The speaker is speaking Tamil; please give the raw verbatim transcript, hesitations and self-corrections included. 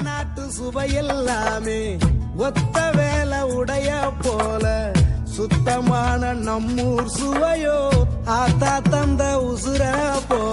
நாட்டு சுவையெல்லாமே ஒத்த வேலை உடைய போல சுத்தமான நம்மூர் சுவையோ ஆத்தா தந்த உசுர போ